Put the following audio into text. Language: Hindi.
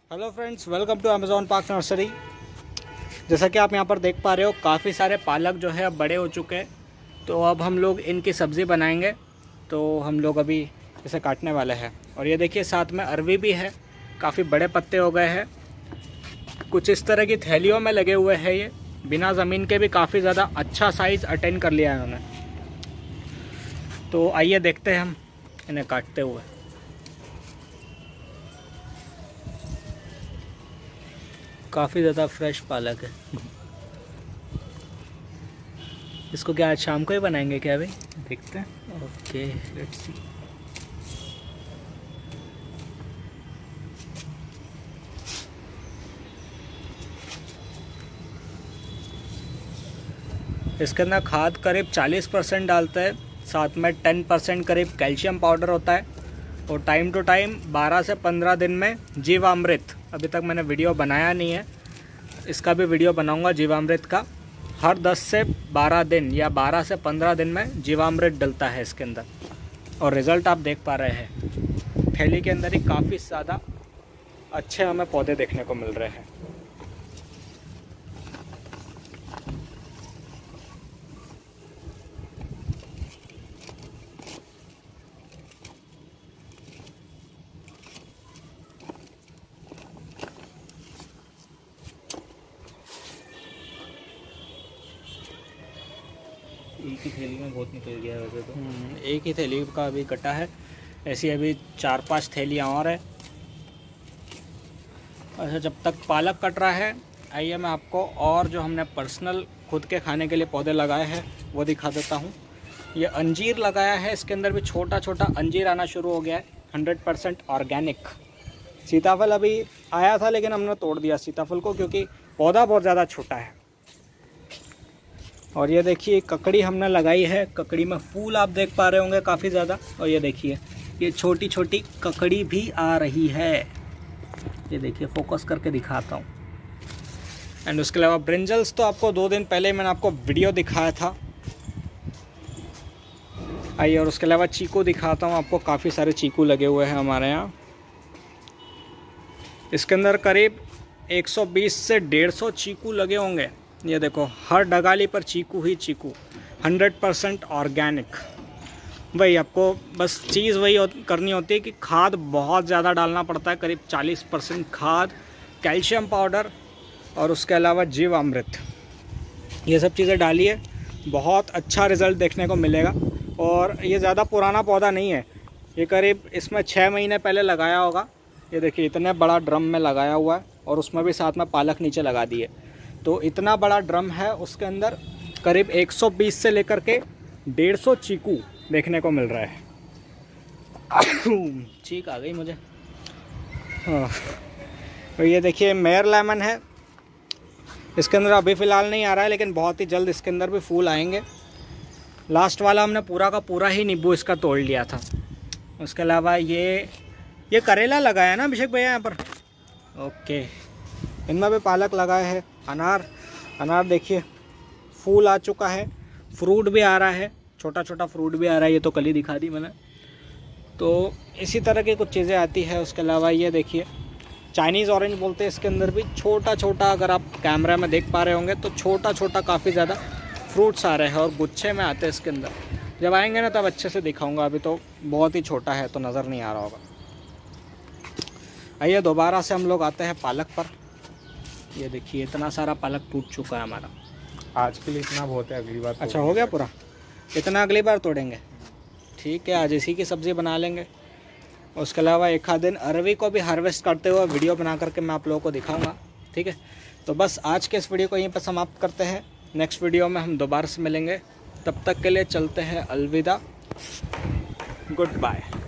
Hello friends, welcome to Amazon park nursery. जैसा कि आप यहाँ पर देख पा रहे हो, काफ़ी सारे पालक जो है अब बड़े हो चुके हैं। तो अब हम लोग इनकी सब्ज़ी बनाएंगे। तो हम लोग अभी इसे काटने वाले हैं। और ये देखिए, साथ में अरवी भी है। काफ़ी बड़े पत्ते हो गए हैं। कुछ इस तरह की थैलियों में लगे हुए हैं। ये बिना ज़मीन के भी काफ़ी ज़्यादा अच्छा साइज़ अटेंड कर लिया है उन्होंने। तो आइए देखते हैं हम इन्हें काटते हुए। काफ़ी ज़्यादा फ्रेश पालक है। इसको क्या आज शाम को ही बनाएंगे क्या भाई? देखते हैं। Okay, let's see. इसके अंदर खाद करीब 40% डालते हैं। साथ में 10% करीब कैल्शियम पाउडर होता है। और टाइम टू टाइम 12 से 15 दिन में जीवामृत, अभी तक मैंने वीडियो बनाया नहीं है, इसका भी वीडियो बनाऊंगा जीवामृत का। हर 10 से 12 दिन या 12 से 15 दिन में जीवामृत डलता है इसके अंदर। और रिज़ल्ट आप देख पा रहे हैं, थैली के अंदर ही काफ़ी ज़्यादा अच्छे हमें पौधे देखने को मिल रहे हैं। एक ही थैली में बहुत निकल गया है वैसे तो। एक ही थैली का अभी कटा है। ऐसी अभी 4-5 थैलियाँ और है। अच्छा, जब तक पालक कट रहा है, आइए मैं आपको और जो हमने पर्सनल खुद के खाने के लिए पौधे लगाए हैं वो दिखा देता हूँ। ये अंजीर लगाया है। इसके अंदर भी छोटा छोटा अंजीर आना शुरू हो गया है। 100% ऑर्गेनिक। सीताफल अभी आया था लेकिन हमने तोड़ दिया सीताफल को, क्योंकि पौधा बहुत ज़्यादा छोटा है। और ये देखिए, ककड़ी हमने लगाई है। ककड़ी में फूल आप देख पा रहे होंगे काफ़ी ज़्यादा। और ये देखिए, ये छोटी छोटी ककड़ी भी आ रही है। ये देखिए, फोकस करके दिखाता हूँ। एंड उसके अलावा ब्रिंजल्स तो आपको 2 दिन पहले मैंने आपको वीडियो दिखाया था। आइए, और उसके अलावा चीकू दिखाता हूँ आपको। काफ़ी सारे चीकू लगे हुए हैं हमारे यहाँ। इसके अंदर करीब 120 से 150 चीकू लगे होंगे। ये देखो, हर डगाली पर चीकू ही चीकू। 100% ऑर्गेनिक। भाई आपको बस चीज़ वही करनी होती है कि खाद बहुत ज़्यादा डालना पड़ता है। करीब 40% खाद, कैल्शियम पाउडर और उसके अलावा जीवामृत, ये सब चीज़ें डालिए, बहुत अच्छा रिज़ल्ट देखने को मिलेगा। और ये ज़्यादा पुराना पौधा नहीं है। ये करीब इसमें 6 महीने पहले लगाया होगा। ये देखिए, इतने बड़ा ड्रम में लगाया हुआ है। और उसमें भी साथ में पालक नीचे लगा दिए। तो इतना बड़ा ड्रम है, उसके अंदर करीब 120 से लेकर के 150 चीकू देखने को मिल रहा है। चीक आ गई मुझे। तो ये देखिए, मेयर लेमन है। इसके अंदर अभी फ़िलहाल नहीं आ रहा है, लेकिन बहुत ही जल्द इसके अंदर भी फूल आएंगे। लास्ट वाला हमने पूरा का पूरा ही नींबू इसका तोड़ लिया था। उसके अलावा ये करेला लगाया ना अभिषेक भैया यहाँ पर? ओके, इनमें भी पालक लगाए हैं। अनार देखिए, फूल आ चुका है, फ्रूट भी आ रहा है, छोटा छोटा फ्रूट भी आ रहा है। ये तो कल ही दिखा दी मैंने। तो इसी तरह की कुछ चीज़ें आती है। उसके अलावा ये देखिए, चाइनीज़ ऑरेंज बोलते हैं। इसके अंदर भी छोटा छोटा, अगर आप कैमरा में देख पा रहे होंगे तो छोटा छोटा काफ़ी ज़्यादा फ्रूट्स आ रहे हैं और गुच्छे में आते हैं इसके अंदर। जब आएंगे ना तब अच्छे से दिखाऊँगा। अभी तो बहुत ही छोटा है तो नज़र नहीं आ रहा होगा। आइए, दोबारा से हम लोग आते हैं पालक पर। ये देखिए, इतना सारा पालक टूट चुका है हमारा। आज के लिए इतना बहुत है, अगली बार अच्छा, हो गया पूरा? इतना अगली बार तोड़ेंगे। ठीक है, आज इसी की सब्ज़ी बना लेंगे। उसके अलावा एक आध दिन अरवी को भी हार्वेस्ट करते हुए वीडियो बना करके मैं आप लोगों को दिखाऊंगा। ठीक है, तो बस आज के इस वीडियो को यहीं पर समाप्त करते हैं। नेक्स्ट वीडियो में हम दोबारा से मिलेंगे। तब तक के लिए चलते हैं, अलविदा, गुड बाय।